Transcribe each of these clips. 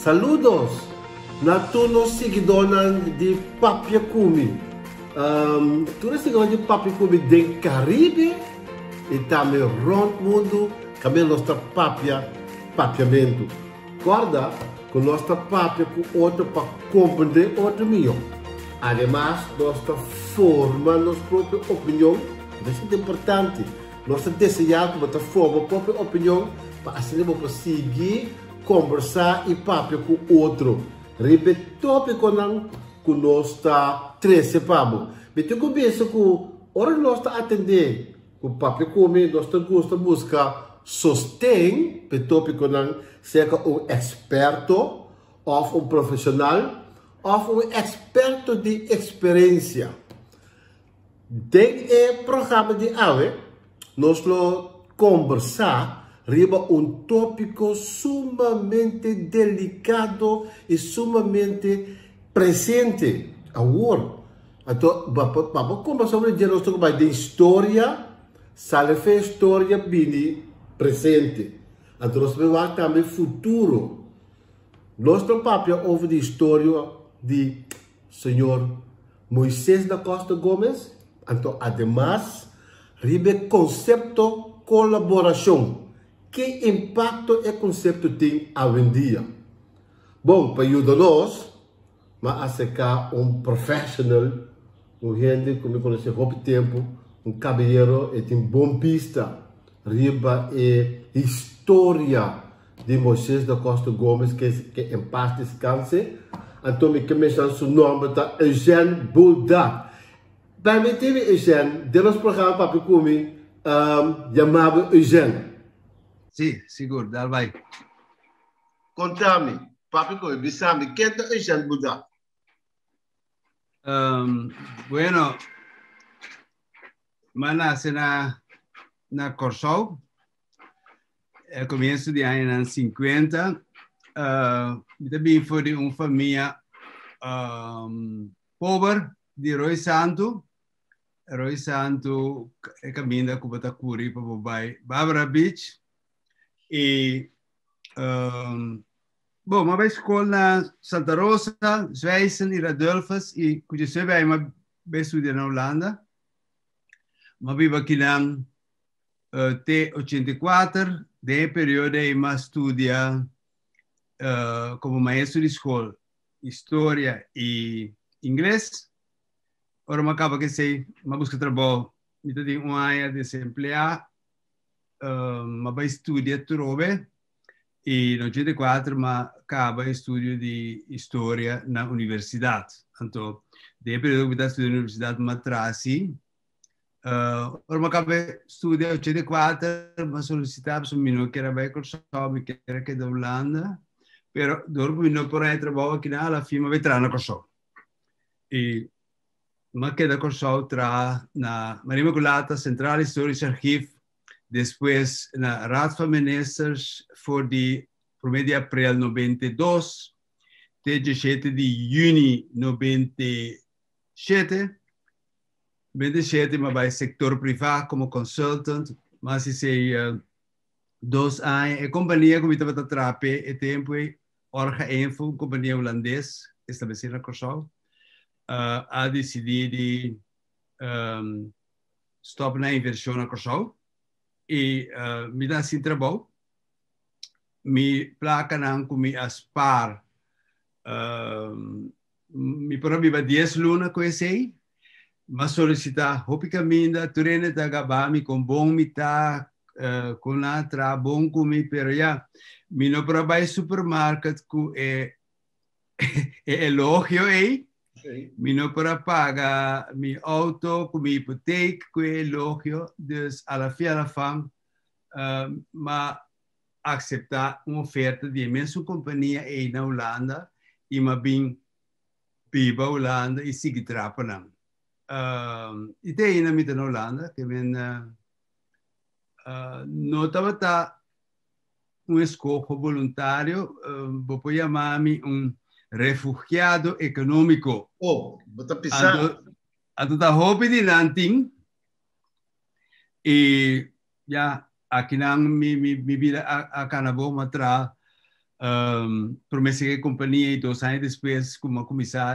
Saludos na todos os seguidores de Papia Kumi. Todos os seguidores de Papia Kumi do Caribe e também rond o mundo, também nossa papiamento. Guarda com nossa papia com outro para compreender outro melhor. Ademais, nossa forma, nossa própria opinião, isso é importante. Nós desejamos que forma a própria opinião para assim conseguir conversar e papia com outro. Repetir tópico com nossa três sepamos. Mas eu começo com hora nós atender com papia come, nós gosta buscar sostém, para tópico seja experto ou profissional ou experto de experiência. Tem programa de AWE, nós conversar riba tópico sumamente delicado e sumamente presente. Agora, vamos conversar sobre de história, salve história bem presente. Então, nós vamos também futuro. Nosso papel over de história de Senhor Moisés da Costa Gomes. Então, ademais, ribe conceito colaboração. Que impacto é conceito tem hoje em dia? Bom, para ajudar-nos, mas a profissional, gente como eu conheço há pouco tempo, cabeleireiro e tem bom pista, riba e história de Moisés da Costa Gomes, que em parte descanse. Então, me começando o nome da Eugène Buldak. Permite-me, Eugène, de nosso programa Papi Kumi, chamado Eugène. Sim, seguro, dá vai. Contame, Papi Kumi, bisami, quem é Eugène Buldak? Bueno, nasce na Corsol, começo de anos 50, também foi de uma família pobre de Roy Santo caminha com Batacuri para Barbara Beach e bom, mas vai escola na Santa Rosa, Zwijsen e Radulfus e conheceu bem, mas vai estudar na Holanda, mas vive aqui na T84, de período em que estudia como maestro de escola, história e inglês. Ora, mas acaba que sei, mas busca trabalho, me tem um ano desempregado, mas vai estudar trove e no 84 mas acaba estudo de história na universidade. Então, de período que estudando na universidade Matrasi, ora, mas acaba estudo em 84, mas solicitava para mim que era bem cursado, que era que da Holanda, pero dopo não por aí trabalho aqui na ala firma veterana cursado. E mas que da cursado na Maria Imaculata Central Historisch Archiv, depois na Raad van Ministers voor die por mês de abril 92, até 17 de junho 97, mas vai sector privado como consultant, mas se 2 anos, a companhia que estava a trabalhar, e tempo, Orga Info, companhia holandesa, estabelecida na Corsol, a decidido stop na inversão na Corsol e me dá assim trabalho, me placa não como aspar, me proíbe 10 luna com esse, mas solicitar hopicamente treine da gabami com bom mita com na tra bom comi pero já me não para supermercado com elogio aí. Mi não para pagar mi auto, com mi hipoteca, com elogio, dus a la fin, mas aceitar uma oferta de imensa companhia aí na Holanda e mas bem viva Holanda e seguir trabalhando. E tem na mita na Holanda que vem não estava escola voluntário, vou chamar-me refugiado econômico. Oh, bota pisar. Ando da hobby de nanting e já aqui na mi vida a canabo matra Promessa que a companhia, 2 anos depois, como começar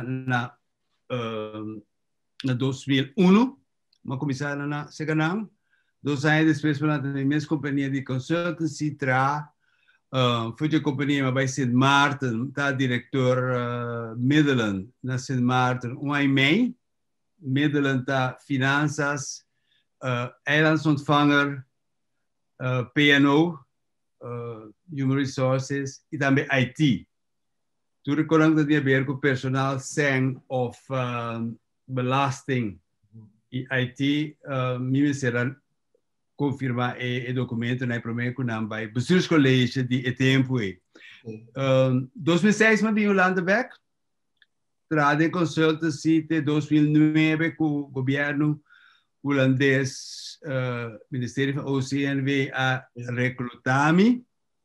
na 2001, uma começar na Seganang. 2 anos depois, para a mesma companhia de consultancy, foi a companhia, mas vai ser Martin, tá diretor Midland, na St. Martin, 1 ano e meio. Midland tá finanças, eilandsontvanger, P&O, Human Resources e também IT. Tu recordas de haver com o personal sem of belasting e IT, me será confirmar o documento na primeira que não vai bestuurscollege de tempo. 2006 me vim Landebeck, trade consultancy de 2009 com o governo holandês, Ministério da OCNW a recrutar-me.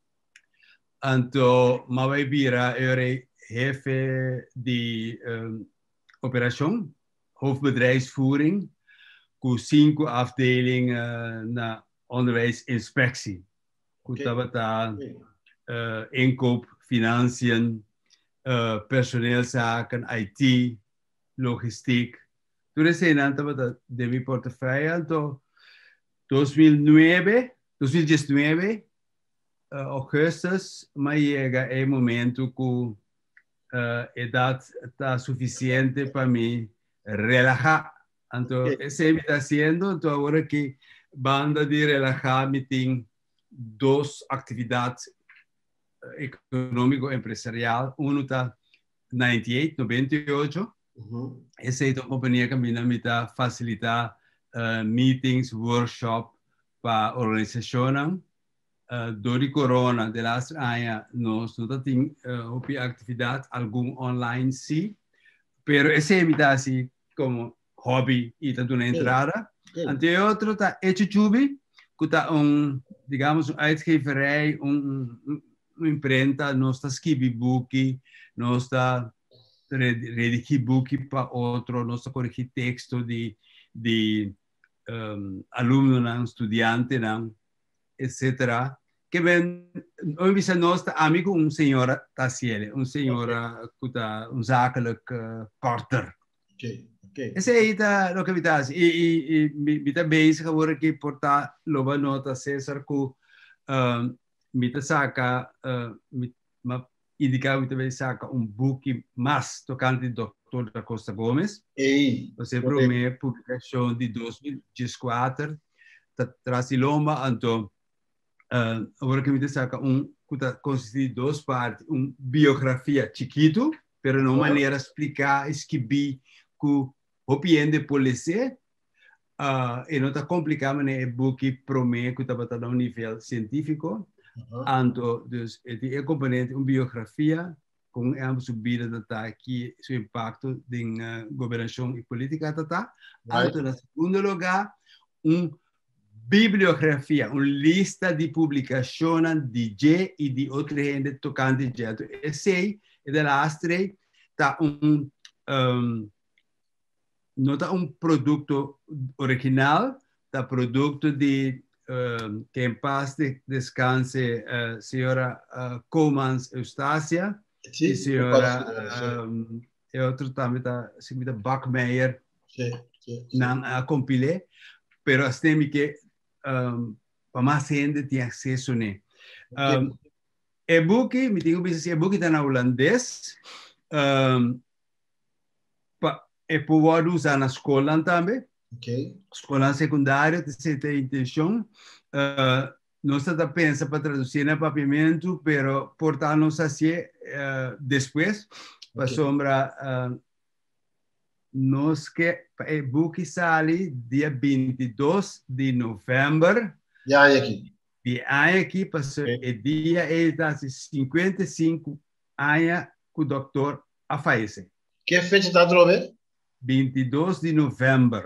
Então, eu vai virar jefe de operação, hoofdbedrijfsvoering, com 5 afdelingen na onderwijsinspectie. Que estava inkoop, financiën, personeelszaken, IT, logistiek. Toen is een aantal de mijn portefeuille. Então, 2019, augustus, mas chega o momento que a idade está suficiente para mim relajar. Então, esse está sendo, então agora que banda de relajar, me tem 2 atividades econômico-empresarial. Está 98. Essa é a companhia que me está facilitar meetings, workshops para organização. Door corona, de laatste anos, nós não temos atividade algum online, sim, pero essa imitação como hobby e está dando entrada. Ante outro está YouTube, que está digamos, uitgeverij, imprenta, nós está escrevendo book, nós está redigir book para outro, nós está corrigir texto de aluno, estudante, etc. Que vem, hoje bisa nós amigo senhora Tassiele, senhora que está zakelijk porter. Esse aí tá no que vitas e me tá bezig agora que portar loba nota César que me tá saca me indicar me também saca book mais tocante do Dr. da Costa Gomes. Você primeira publicação de 2014 traz Loma então agora que me saca que consiste de 2 partes, biografia chiquito, pero não maneira explicar, escrever que o piende policia, e não está complicado, né, book promete que está no nível científico, então, é componente, biografia, com a subida da aqui, seu impacto em governação e política, então, na segundo lugar, bibliografia, uma lista de publicações de G e de outra gente tocante de G. Esse é da lastre, está não está produto original, está produto de que em paz descanse senhora Comans Eustácia, e senhora e outro também está senhora Bachmeier, não compilé, pero assim que para mais gente tem acesso né. E-book, me digo que e-book está na holandês, é poder usar na escola também, escola secundária, tem a intenção, nós estamos pensando para traduzir no papiamento, pero portar nos assim depois, para sombra nós que e-book sai dia 22 de novembro. E aqui passou o dia ele está 55 anos que o doutor a falece. Que fecha está trove? 22 de novembro.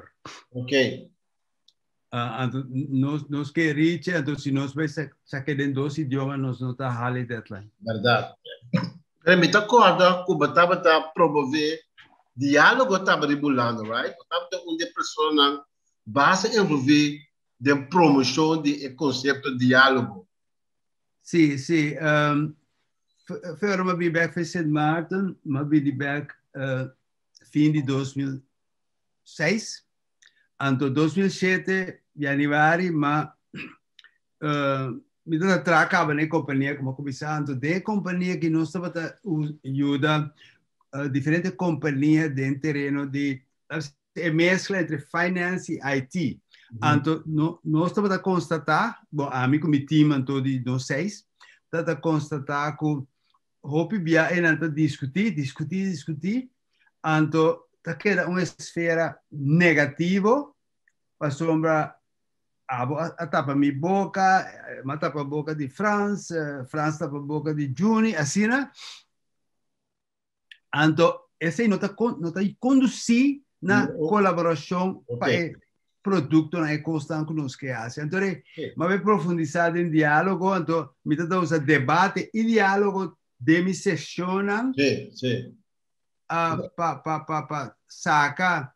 Nós que reach, então se nós vai sacar em 2 idiomas, nós não está hali deadline. Verdade. Me está acordando que o Bataba está promover diálogo estava regulando, right? Portanto, onde a pessoa basta envolver de promoção do conceito de diálogo. Sim. Voor me ben back van Sint Maarten, maar ben die back fin de 2006. En tot 2007, januari, maar me dá tracava na companhia como comissário de companhia que nós estava ajuda diferentes companhias de terreno de mescla entre finance e IT. Então nós estava a constatar, bom, a mim com meu time então de nós seis, estava a constatar que hope bia e então discutir, então tá queda uma esfera negativa para sombra a tapa mi boca, ma tapa a boca de France, France tapa a boca de Juni, assim, né? Então, esse aí não está conduzir na colaboração para o produto na ecosistema que nós queremos. Então, mas vai profundizar em diálogo, então, me está usando debate e diálogo de me sessionam para sacar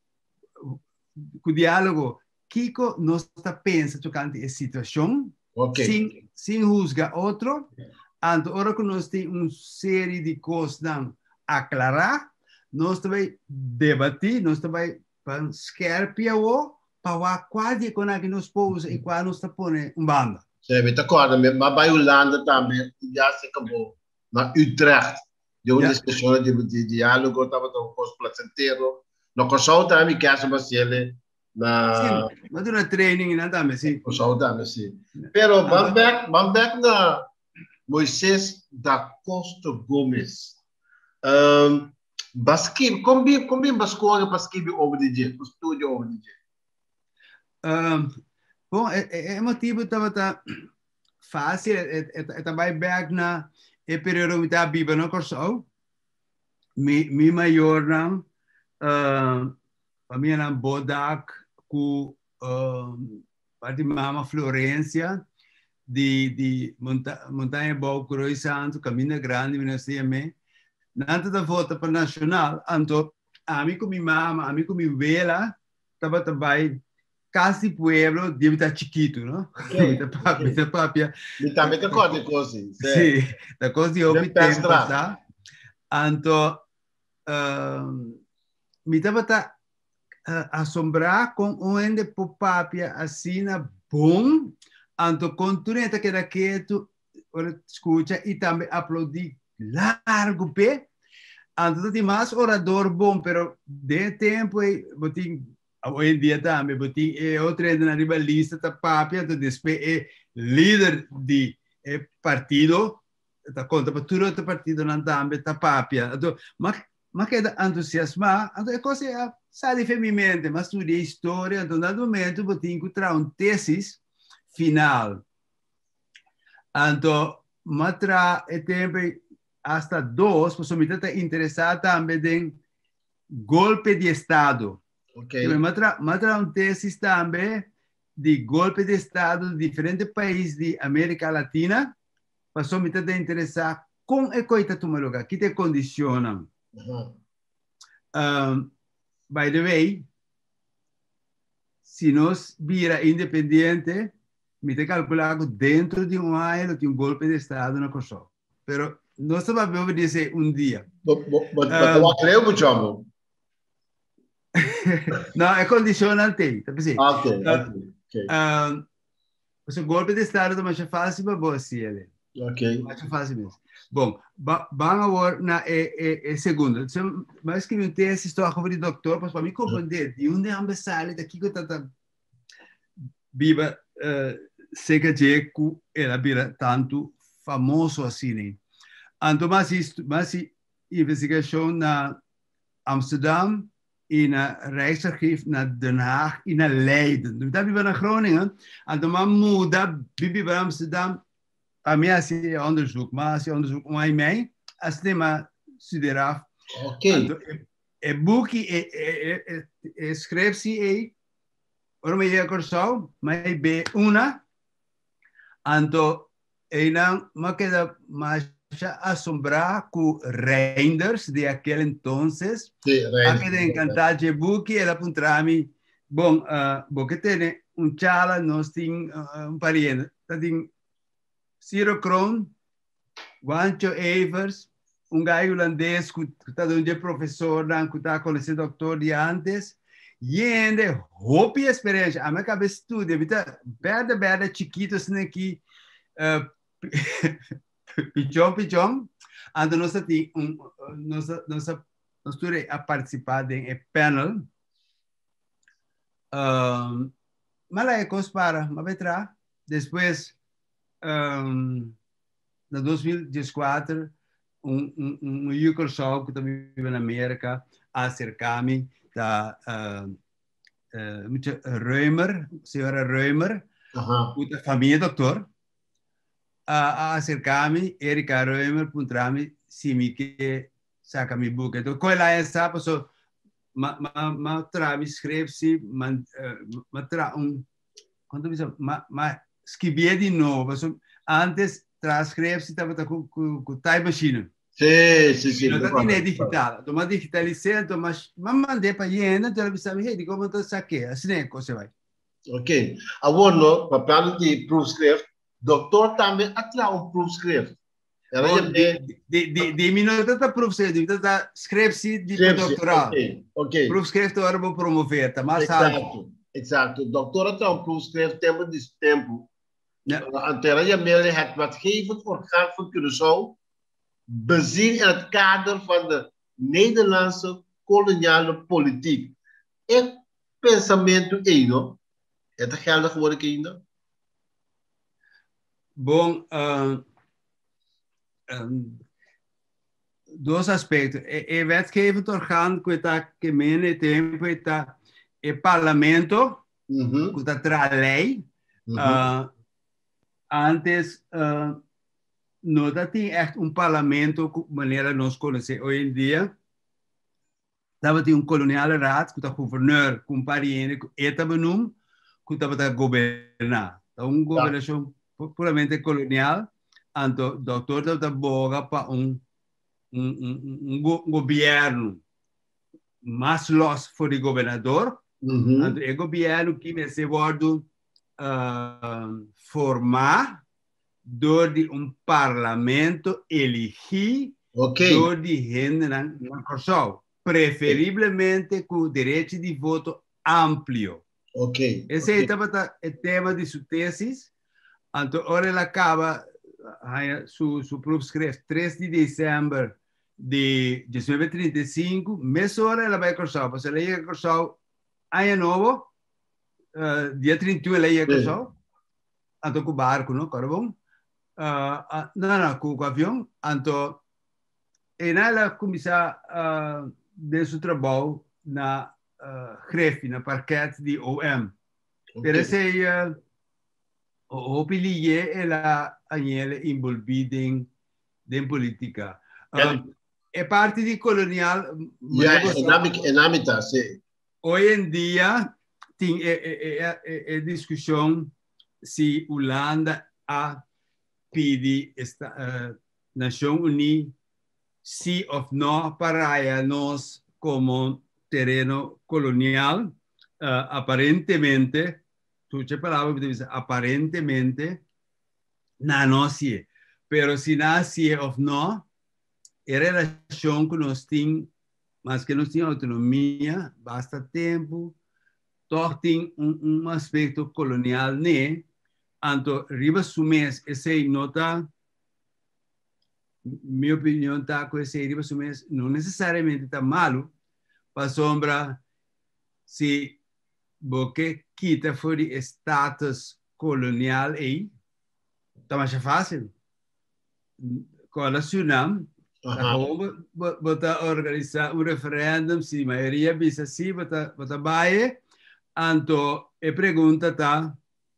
o diálogo. Kiko não está pensando tocante a situação, sem juzgar outro. Então, agora que nós temos uma série de coisas a aclarar, nós também debater, nós também para esquerpia o para quase com a que nós pôs e quando nós está pondo banda. Sim, me acordo, mas vai Holanda também, já se acabou. Na Utrecht, de uma discussão de diálogo, estava com os placenteiro, no console também que essa ele na mas uma training na também sim. Console também sim. Pero back na Moisés da Costa Gomes. Basquim, como bascoa basquim over the jet, o estúdio over the jet. Bom, é motivo estava fácil, é também back na e período que está vivo no corso. Mi maior não, a minha não bodak com parte mama Florência de montanha Bau Cruz Santo, Caminho Grande, Minas Gerais. Nanta da volta para nacional, então amigo mi mama, amigo mi vela, estava também casi pueblo deve estar chiquito, não? Mita papia. Mita meta coisa così. Sim, da coisa de hoje tempo tá. Então mita bata assombrar com onde papia assim na bom, então continua que era quieto, escuta e também aplaudir largo pé. Então tem mais orador bom, pero de tempo botin hoje em dia também botin outra na rivalista da papia, então depois é líder de partido, tá conta para tudo o partido não também da papia. Então mas queda entusiasmar, então é coisa sai de mente, mas estudei história, então no momento botin encontrar tesis final. Então matra é tempo hasta dos, pues me está interesada também em golpe de Estado. Okay. Matra um tesis também de golpe de Estado de diferentes países de América Latina, passou me está interessada com a coisa toma lugar, que te condicionam. By the way, se nós vira independente, me te calculado dentro de ano de golpe de Estado na Kosovo. Pero não se vai obedecer dia. Mas creo que chamo. Não, é condicionante, tá pensando? Ok. O golpe de Estado é mais fácil para você, ele. Ok. Mais fácil mesmo. Bom, vamos agora na segunda. Mas que eu tenho essa história de doutor, para me compreender de onde é sale daqui que está viva seca de que ela vira tanto famoso assim. Então, mas investigação na Amsterdam e na Rijksarchief na Den Haag e na Leiden. Dus dat we naar Groningen. Então, maar muda, bibi bij Amsterdam. A minha assim onderzoek, maar assim onderzoek om mij, als tema studerar. Ok. É book escreve-se ora me ia corso, mas be una. Então, não, mas queda mais assombrar com Reinders de aquele entonces. Sí, Anche de encantar de book era puntrami. Bom, porque tem chala, nós tem pariente, tem Ciro Kroon, Juancho Evers, um gajo holandês que está onde professor, que está conhecendo doutor de antes, e ainda, roupa e experiência. A minha cabeça estuda, beda, chiquito, assim aqui, pichão, ando nós tem nós a participar em panel, mas lá é coisa para, mas vai entrar. Depois, em 2014, um show que também vive na América, acerca-me da senhora Römer, da família doutor, acerca-me, Erika Römer, puntrami, se me que saca mi book. Então, qual é essa pessoa? Ma trami escreve-se, ma tra quando diz, ma escrevia de novo. Antes transcreve-se estava com time machine. Sim. Não está nem digital. Então, mas digitalizando, mas mandei para Iena, então ele sabe, hey, como tu saque, assim é que você vai. Ok. Agora, papel de proofscript, doutor também atrai proofscript. De minuto está proofscript, está escreve-se de doutoral. Ok. Proofscript agora vou promover, tá mais alto. Exato. Doutor atrai proofscript tempo de tempo. Anteriormente het wetgevend orgaan van Curaçao bezien in het kader van de Nederlandse koloniale politiek. Het pensamento ainda é de geldig geworden, ainda? Bom, dois aspectos. É wetgevend orgaan que está que mene tempo está é parlamento que está tra lei. Antes não tinha echt parlamento de maneira nós conhecemos hoje em dia. Estava tinha koloniale raad, que está governeur, com pariente, que eta benoemd, que estava governar. Então, governação puramente colonial, então, doutor estava boga para governo mais los for o governador, então, é governo que nesse word formar door de parlamento eleger door de gente na Curaçao, preferivelmente com direito de voto amplo. Esse é o tema de sua tese. Então, agora ela acaba su proofscript 3 de dezembro de 1935, mês hora ela vai a Curaçao, porque ela ia a Curaçao ano novo, dia 31 ela ia a Curaçao, então com o barco, não, carvão. Não, com o avião. Então, ela começa de seu trabalho na grefe, na parquet de OM. Pero esse o pilier ela envolvida em política. É parte de colonial. Hoje em dia tem discussão se Holanda pede Nação Unida sim ou não para nós como terreno colonial. Aparentemente, aparentemente, não sim. Pero se não sim ou não, a relação que nós temos, mas que nós temos autonomia, basta tempo, todo tem aspecto colonial, né? Então, riba sumés, esse nota, minha opinião está com esse riba sumés, não necessariamente está malo, para sombra, se você quita fora de status colonial aí, está mais fácil. Com a Sunam, botar organizar referendum, se a maioria bisa assim, botar baie, então, a pergunta está,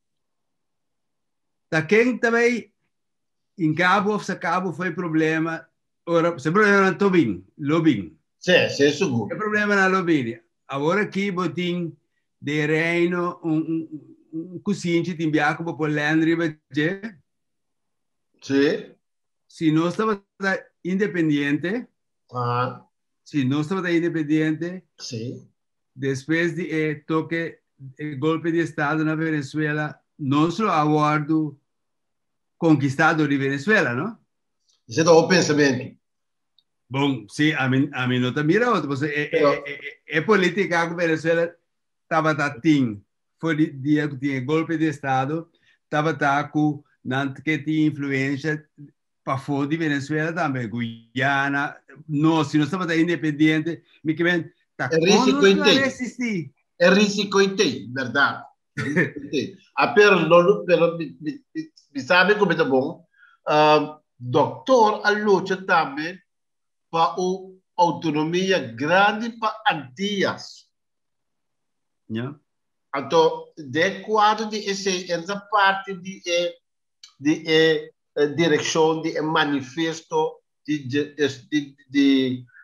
quem também em Cabo foi problema, ora, se problema na Tobin, Lobin. Sim, seguro. É problema na Lobin. Agora aqui botim de reino cozinha tem biaco para Landry Badge. Sim. Se não estava independente, sim. Depois de toque golpe de Estado na Venezuela, não só aguardo conquistado de Venezuela, não? Esse é o pensamento. Bom, sim, a mim não está mirando, porque é política que a Venezuela estava tatim, foi dia que tinha golpe de Estado, estava com não que tinha influência para fora de Venezuela também, Guyana, não, se não estava independente, me que vem, tá É com risco nós em para ter. resistir. É risco em ter, verdade. É risco em ter. Pero me sabe como é bom? Doutor, a luta também para a autonomia grande para Antillas. Yeah. Então, de quadro de essa parte de direção de manifesto de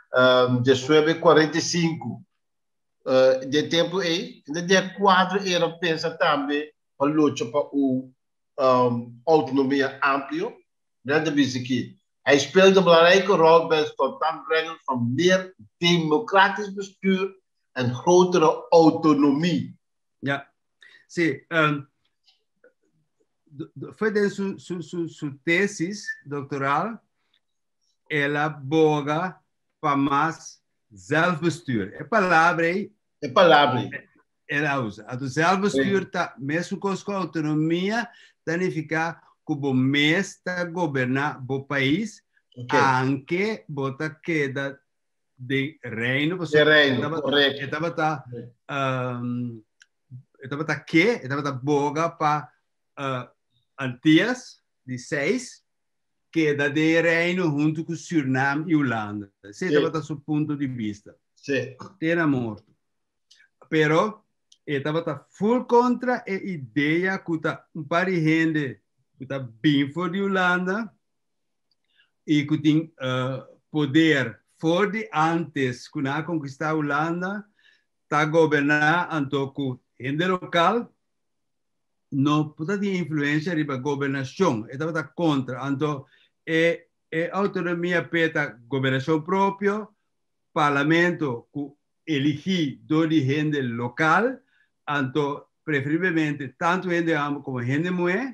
1945. De tempo aí, de quadro era pensa também a luta para a autonomia ampla, grande vez aqui. Hij speelt een belangrijke rol bij het tot stand brengen van meer democratisch bestuur en grotere autonomie. Yeah. Sim, foi de sua tese doutoral, ela boga para mais zelfbestuur. É palavra aí, É palavra. ela usa. A do zelfbestuur está mesmo com a autonomia, significa que o mês está governar o país, anche bota queda de reino, de reino, correto. Estava boga para Antillas de 6, que da de reino junto com Suriname e Holanda. Esse estava do seu ponto de vista. Sim. Era morto. Pero estava full contra a ideia que um par de gente que está bem fora de Holanda e que tem poder fora de antes que na conquistar a Holanda, está governar então com gente local não pode ter influência sobre a governação. Estava contra. Então, autonomia peta governação própria, parlamento que elegir do gente local, então, preferivelmente, tanto gente homem como gente mulher,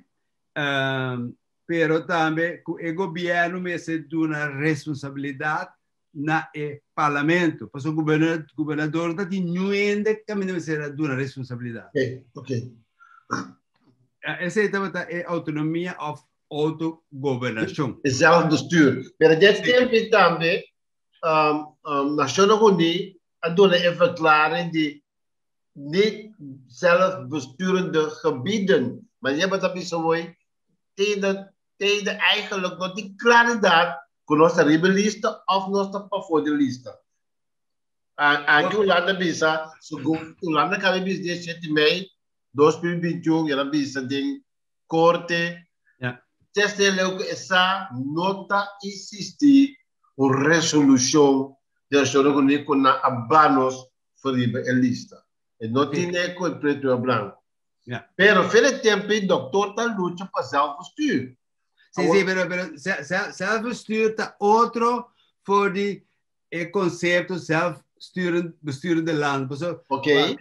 pero também que o governo me se uma responsabilidade na parlamento, porque o governador está tendo que ser uma responsabilidade. Ok. Essa é a autonomia of autogovernação. É zelfbestuur. Maar dit tempo também, Nações Unidas, adora een verklaring die niet zelfbesturende gebieden, maar je hebt dat zo mooi, tegen eigenlijk nog die claridade com nossa rebelista of nossa pavodilista. Aqui Holanda bisa, Holanda cabe bis 17 de maio 2021, era bisa de corte. Teste leu que essa nota existe uma resolução da Nações Unidas com abanos para a lista. E não tinha com o preto e branco. Pero, pelo tempo, o doutor está lutando para self-bestuur. Sim, pero self-bestuur está outro for de conceito self-bestuur de land. Ok.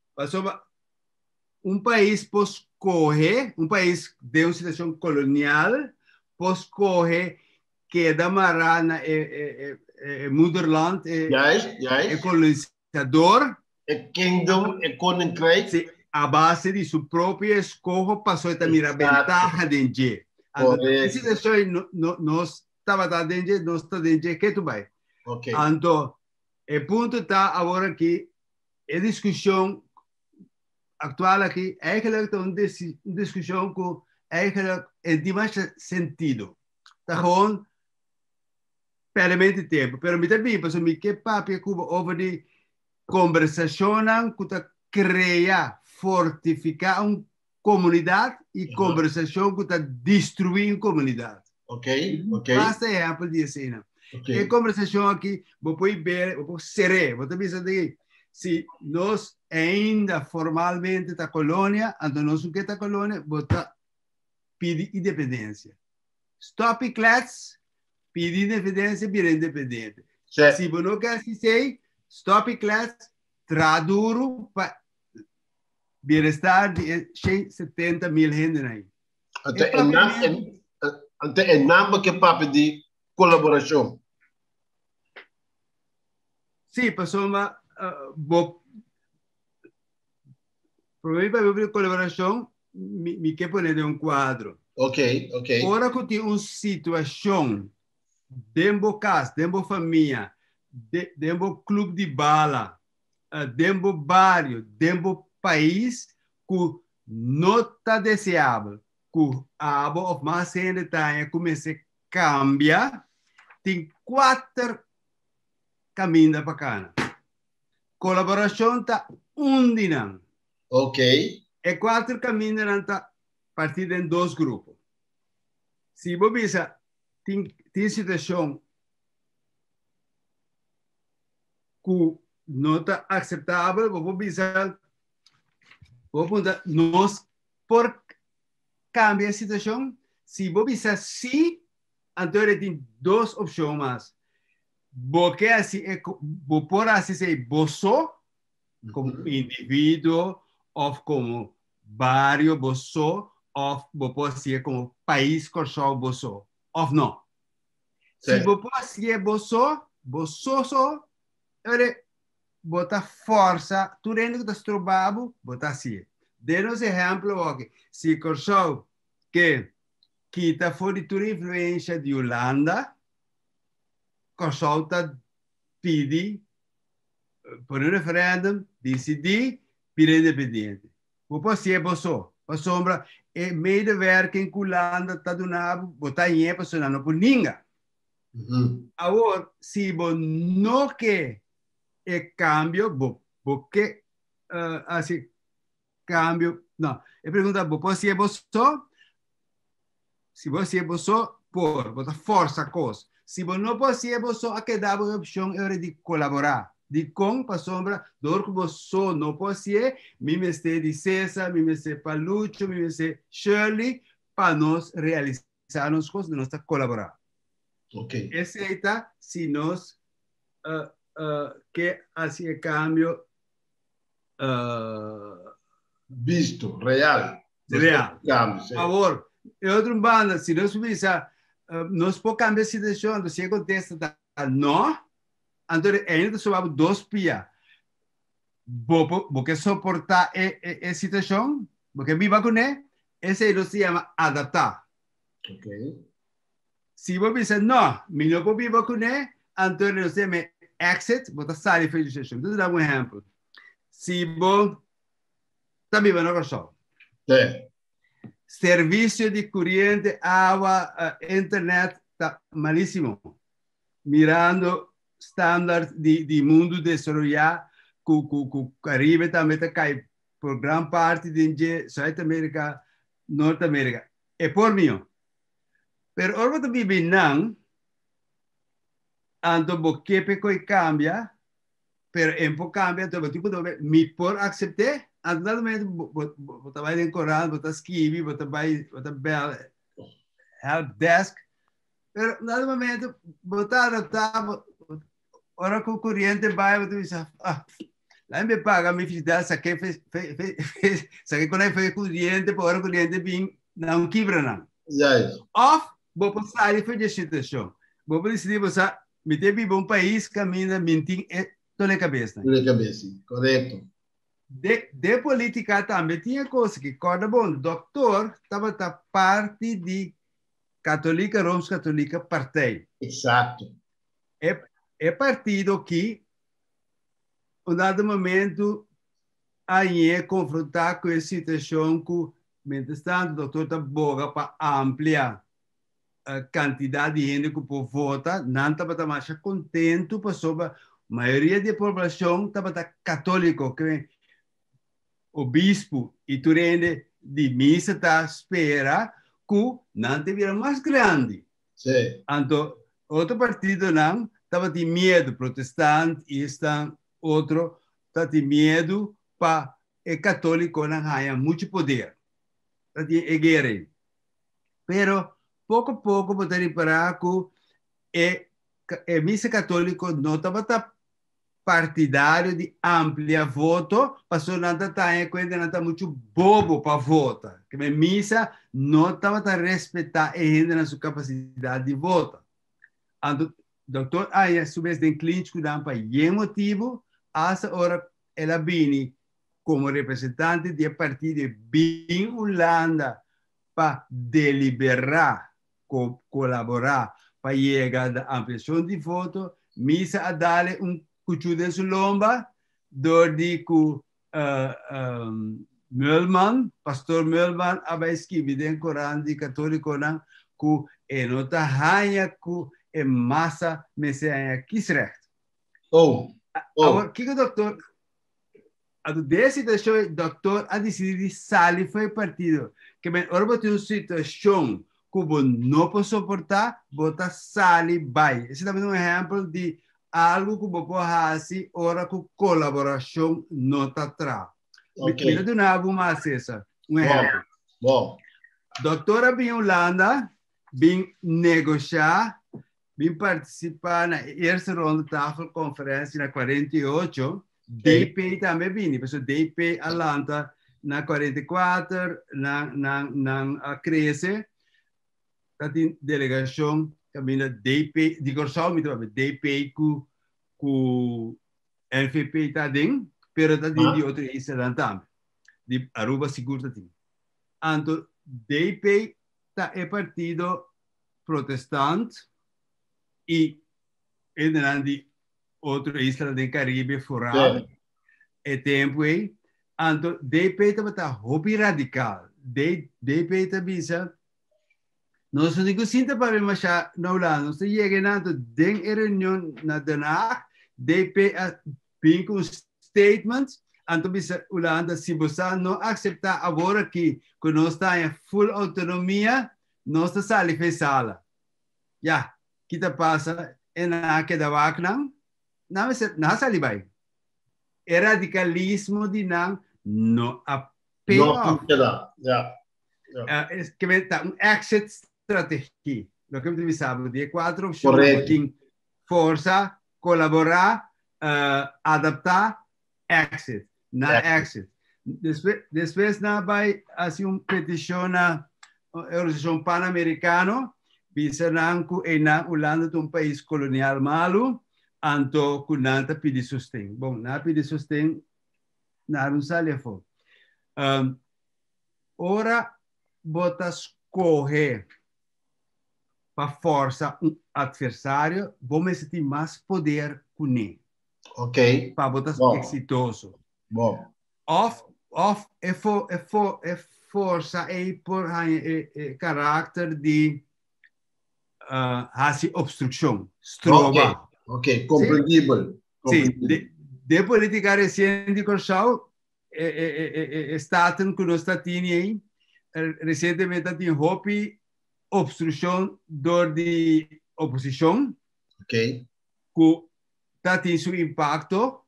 País pode correr, país de uma situação colonial, pode correr que da marana motherland, colonizador, kingdom, koninkrijk. Sim, a base de sua própria escolha passou a ter a ventaja de gente. A situação não estava dentro, não está dentro, que tu vai. Então, o ponto está agora que a discussão atual aqui é uma discussão que tem mais sentido. Está com permanente tempo. Pero me também, porque me que papi Cuba over de conversação que cria, fortificar uma comunidade e conversação que está destruindo comunidade. Ok. Basta exemplo de cena. E conversação aqui, vou ver, vou ser, vou também dizer se nós ainda formalmente da colônia, então nós o que da colônia, vou pedir independência. Stop class, pedir independência, vira independente. Se você não quer dizer, stop class, traduro para bem-estar de 70 mil gente aí. Então, é nome que papi de colaboração. Sim, passou uma problema de colaboração, me quer poner de quadro. Ok. Ora que tem uma situação dentro casa, dentro família, dentro clube de bala, dentro bairro, dentro país, que não está desejável, que a ou mais gente começa a cambiar, tem 4 caminhos para cá. Colaboração está dinâmica. Ok. E 4 caminhos está partido em 2 grupos. Se você tem situação que não está aceitável, você nós por cambiar a situação. Se você sim, então tem 2 opções mais. Porque assim, por assim dizer, você como indivíduo ou como barrio você ou pode ser como país corso você ou não. Se você é você só bota força, tu rende que está trabalhando, bota assim. Dê-nos exemplo, ok. Se corso que está fora de tua influência de Holanda, corso está pedi por um referendum, decidir, pedir independente. Você ser você, a sombra, é medewerking com Holanda, está do nabo, botar em pessoa não por ninguém. Agora, se você não quer cambio, porque assim, cambio, não. Eu pergunto, você ser você? Se você é você, botar força a coisa. Se você não pode ser você, a que dá a opção é de colaborar. De com para sombra, dor que você não pode ser, me ser de César, me ser Palucho, me ser Shirley, para nós realizar as coisas, nós colaborar. Ok. Esse aí está, se nós que assim cambio visto, real. Real. Cambio, Por favor, outro banda, se nós pensar, nós podemos cambiar a situação, se acontece, não, então ainda somos 2 pia. Porque suportar a situação, porque me vacunei, esse não se chama adaptar. Ok. Se você pensar, não, me não vou me vacunar, então não se chama exit, botar sair da situação. Vou dar um exemplo. Se você está vivendo na pessoa, serviço de corrente, água, internet está malíssimo. Mirando standard de mundo desarrollado, o Caribe também está caindo por grande parte de Sul-América, Norte-América. É por mim. Pero ahora que vive não, ando porque peco e cambia, pero em pouco cambia, então tipo me por aceitar, ando mesmo botar vai em Corão, botar escrever, botar bell, help desk, pero nada momento botar adaptar, ora que o corrente vai, você diz, lá me paga, me fiz dar, saquei quando eu fui corrente, por hora corrente vim, não quebra não. Off, vou passar e fazer situação. Vou decidir, você me teve um país, caminha, mentir, toda a cabeça. Toda a cabeça, correto. De política também tinha coisa que, corda bom, doutor estava parte de católica, Roma Católica, partido. Exato. É partido que, em dado momento, aí é confrontar com a situação que, mientras tanto, o doutor está boga para ampliar a quantidade de gente que pode votar, não estava mais contente, sobre a maioria da população estava católico, que o bispo e turende de missa está espera que não tivesse mais grande. Sim. Então, outro partido não estava de medo, protestante, e está outro está de medo para o católico não ganhar muito poder. Está de guerra. Pero pouco a pouco você reparar que a missa católica não estava partidário de amplia voto, passou nada tá quando não tá muito bobo para votar. Que a missa não estava a respeitar a gente na sua capacidade de voto. Ando doutor Aya subes den clínico dan para e motivo essa hora ela vini como representante de partido de Bin Holanda para deliberar, colaborar para chegar à ampliação de voto, misa a dar cuchu de sua lomba, de que Mühlmann, pastor Mühlmann, aba escrever den Coran de católico não, que nota hanha que é massa messiânica kisrecht. Agora, que o doutor a decisão o doutor a decidir sair foi partido que bem agora tem uma situação que não pode suportar, bota sair vai. Esse também é um exemplo de algo que você pode fazer ora que colaboração não está atrás. Mira de novo mais essa um exemplo. Bom. Doutora vem Holanda, vem negociar, vem participar na primeira ronda da conferência na 48. DP também vini, porque DP Atlanta na 44, na cresce, a delegação também da DP, de Corsal, DP com NFP tá dentro, pero tá dentro de outra isla também, de Aruba seguro tá dentro. Então, DP tá é partido protestante e de outra isla do Caribe fora é tempo aí então DP tá hobby radical DP tá bisa nós não digo sinta para mas na Holanda nós chega na den reunião na Den Haag DP vem com statements então bisa Holanda se você não aceitar agora que nós está em full autonomia nós está sali fez sala já que tá passa é na que da vacna nasa libay. E radicalismo de no apelo. Que um exit strategy. Lo que me sabe de quatro opções. Força, colaborar, adaptar, exit. Na exit. Depois na vai assim petição na Organização Pan-Americana, visando que na Holanda é um país colonial malo. Anto kunanta pedi sustento. Bom, na pedi sustento, na não sale fo. Ora botas correr para força um adversário, vamos sentir mais poder com ele. Ok. Para botas exitoso. Bom. É força é por caráter de obstrução. Strova. Ok, compreendível. Sim, de política recente, Corsal, Staten, que nós está tendo recentemente tem hobby obstrução de oposição. Ok. Que está tendo seu impacto,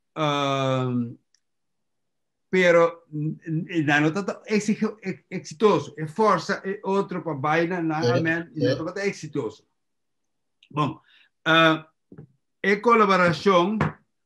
pero não está exitoso. É força, é outro para baina, não está exitoso. Bom, e colaboração,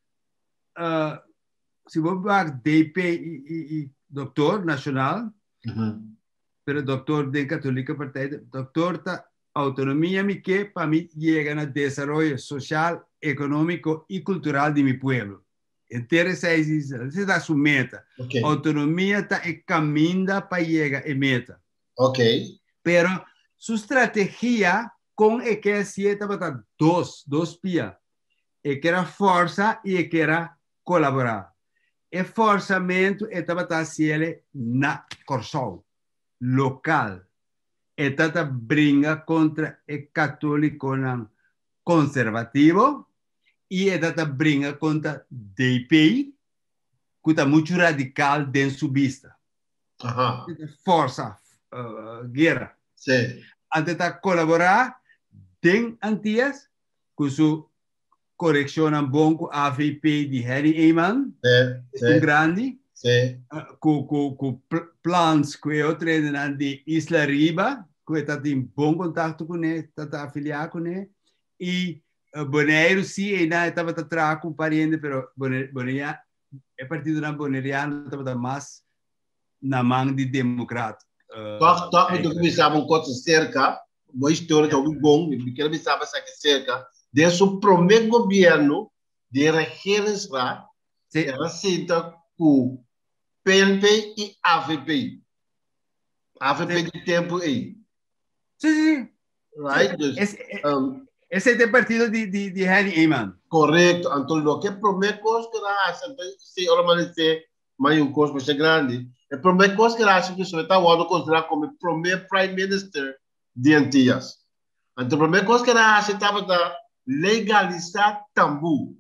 se você vai DP e doutor nacional, pero doutor de católica partida, doutor da autonomia me que para mim chega no desenvolvimento social, econômico e cultural de meu pueblo. Interessante isso, essa é a sua meta. Okay. Autonomia está caminhando para chegar à meta. Ok. Pero sua estratégia com é que estava dois pia. É que era força e que era colaborar. E forçamento estava sendo na Corsol, local. Estava briga contra o católico conservativo e estava briga contra DP, que está muito radical dentro sua vista. Força, guerra. Sim. Antes colaborar, tem antias, com sua correção bom com a AVP de Harry Eman, é grande, com planos que eu treino de Isla Riba, que está em bom contato com ele, está afiliado com ele, e Bonaire, sim, ainda estava atrás com parente, mas Bonaire, é partido da Bonaireano, estava mais na mão de democrata. Toque do que me chamam contra cerca, uma história de algo bom, me quero saber se é cerca, desde o primeiro governo de regeringsraad, Sim, era senta com PNP e AVP. AVP sim, de tempo aí, sim, sim. right? Dus, Esse é o partido de Henry Eman. correto. Então, o que é a primeira coisa que ela acha, se ela manecer, mas um custo mais grande, a primeira coisa que ela acha que você está considerar como o primeiro Prime Minister de Antillas. Então, a primeira coisa que ela acha estava da legalizar tambu.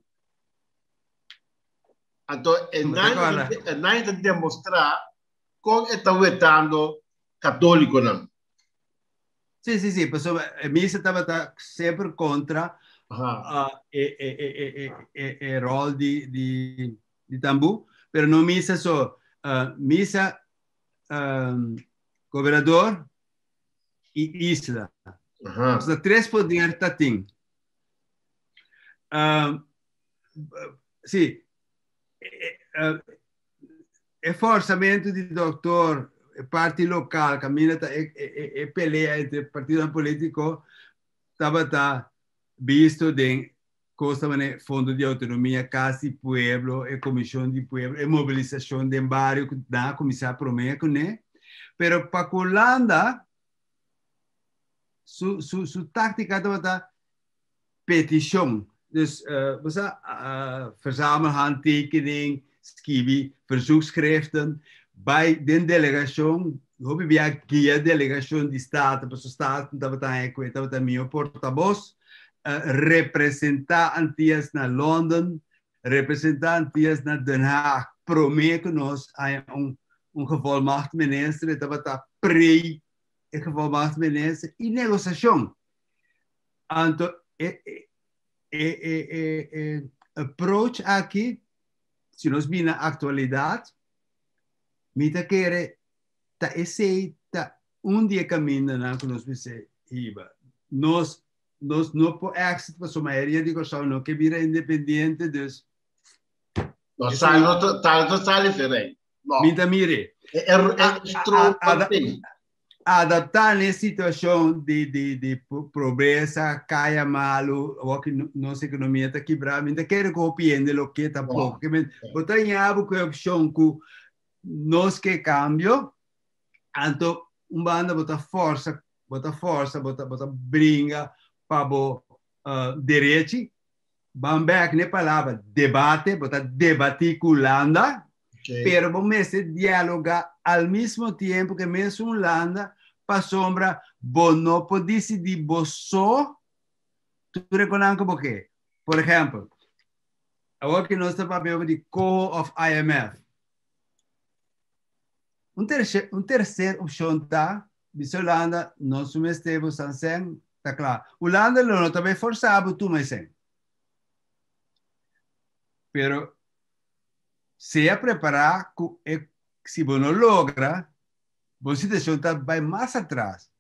Então, é nada de demonstrar como está vetando católico, não. Sim, sim, sim. A missa estava sempre contra o rol de tambu, mas não missa só. Missa, governador e isla. Os três poderes tatim. Sim. É forçamento de doutor, parte local, caminha e peleia entre partido político, estava visto de costa mané fundo de autonomia, casa de pueblo, e comissão de pueblo, e mobilização de barrio, da começar a prometer, né? Pero para Holanda, su tática estava petição. Dus você verzamelen handtekening, schrijven verzoekschriften bij de delegatie. Hoe we aqui a delegação de Estado, para o Estado, estava meu porta-voz, representar Antillas na London, representar Antillas na Den Haag, prometer que nós gevolmacht minister, estava gevolmacht minister, e negociação. Então, approach aqui, se nós vimos na atualidade, me querer tá dia caminho na que nós pensamos, nós não por éxito para a maioria de coisas não que vira independente dos nós está diferente. Mita mire adaptar nessa situação de pobreza, caia malo, ou que nossa economia está quebrada, ainda quero compreender o que está pouco. Botar em algo que é opção que nós que cambio, então banda botar força, botar brinca para o direito, bambek ne palavra debate, botar debatir com Holanda. Pero vamos dialogar ao mesmo tempo que mesmo Holanda para sombra não pode decidir só tu reconhece por quê? Por exemplo, agora que nós estamos falando de co of IMF, terceira opção tá, de Holanda não subestemos Sansen, tá claro. Holanda não também forçado tu mais sem. Pero se a preparar, se você não logra, você vai mais atrás.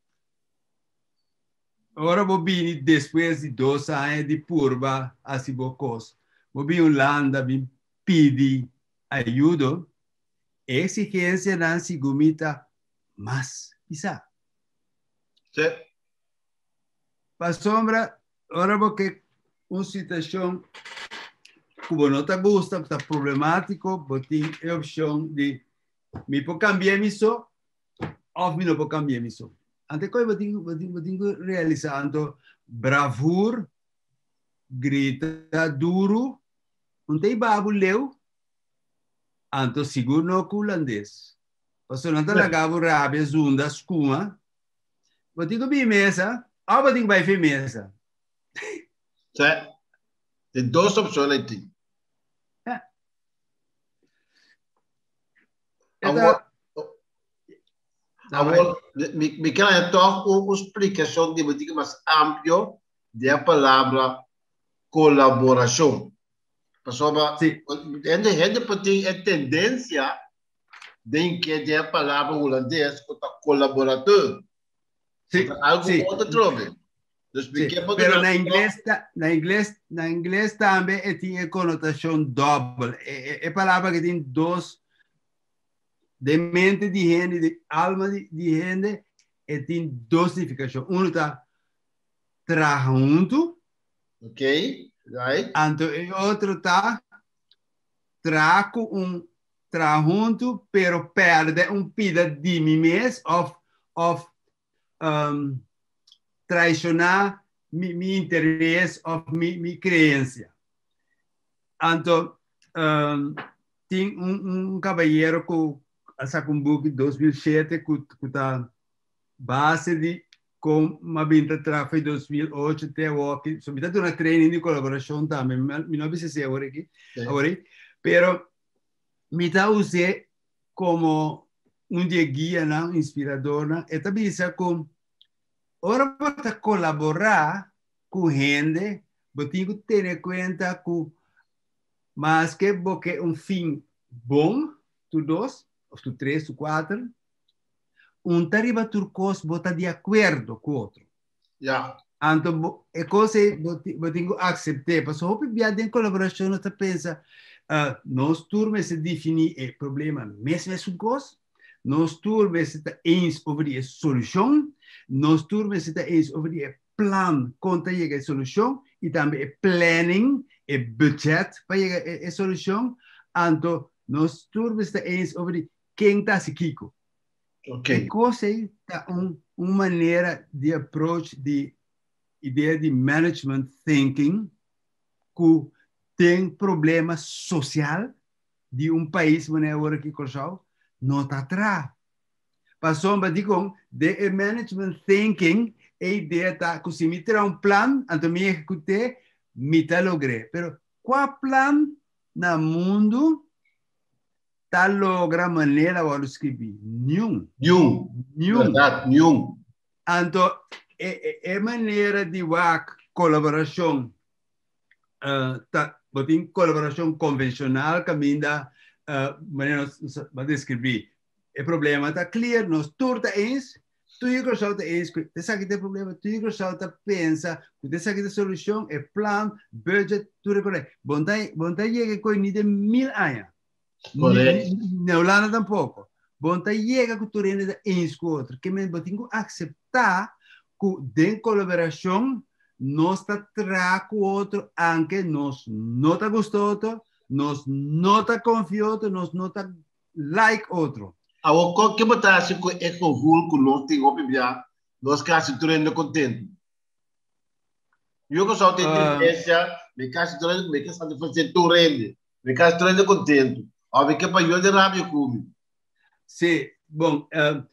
Agora, você depois de 2 anos de curva, assim, você Holanda, pede ajuda, exigência não se gomita mais, quizá. Sim. Para sombra, agora porque uma situação como não está gosta, está problemático, botem a opção de me pode cambiar isso ou me não pode cambiar isso. Ante coisa botem realizando bravura, grita duro, não tem babu leu, anto seguro no holandês. Passou não está lagado rábia zunda escuma, botem com bem mesa, ou botem vai fer mesa. Sim. Tem 2 opções aí. Agora, me quero então uma explicação de mais ampla da palavra colaboração. Pessoal, gente pode ter a tendência de que a palavra holandês como colaborador. Sim. Algo outro trove. Pero na inglês também tem conotação dupla. É palavra que tem 2 de mente de gente, de alma de gente, tem duas significações. Um está trabalhar junto, Ok, right? e outro está trabalhar junto, pero perde pida de mim mesmo, of traicionar meu interesse, of minha crença. Então, tem cavalheiro que sacou book em 2007 que está base de com uma vinda tráfego em 2008 até hoje. Sobre está uma training de colaboração também, me não sei agora aqui, agora, pero me dá usar como dia guia, não, inspirador, não, e também isso com ora para colaborar com gente, você tem que ter em conta que mas que porque fim bom, tu dois, ou tu três, tu quatro, tarifa turcos bota de acordo com o outro. Yeah. Então, é coisa que eu tenho que aceitar. Porque se eu em colaboração, você pensa, nós turmas se definir o problema mesmo é o gosto, nós turmas se está em sobre a solução, nós turmas se está em sobre o plano contra chegar a solução, e também o planning, e budget para chegar a solução. Então, nós turmas se está em sobre quem está se kiko. Ok. E coisa está uma maneira de approach de ideia de management thinking que tem problema social de país, mas agora que Corsal não está atrás. Passou para dizer de management thinking a ideia tá que se me terá plano, então me execute, me tá logré. Pero qual plano no mundo tá logra maneira de escrever? Nenhum. Verdade, nenhum. Então, é maneira de colaboração, tem colaboração convencional, que ainda maneira de descrever. O problema está claro, nós todos estamos, tu e o Cruzal você sabe que tem problema, tu e o Cruzal pensa, você sabe que tem solução, é plano, budget, tudo é correto. Vontade chega com ele de 1000 anos. Correto. Na Holanda tampouco. Vontade chega com tu rende de com o outro, que me tem que aceitar que de colaboração nós está tra com o outro, aunque nós não está gostoso, nós não está confiado, nós não está like outro. O que você acha que é o rolo que nós temos que ver? Nós queremos se render contente. Eu que só tenho tendência, me quero se render, me quero fazer tu rende, me quero se render contente. Ou me quero para eu de rábio comigo. Sim, bom,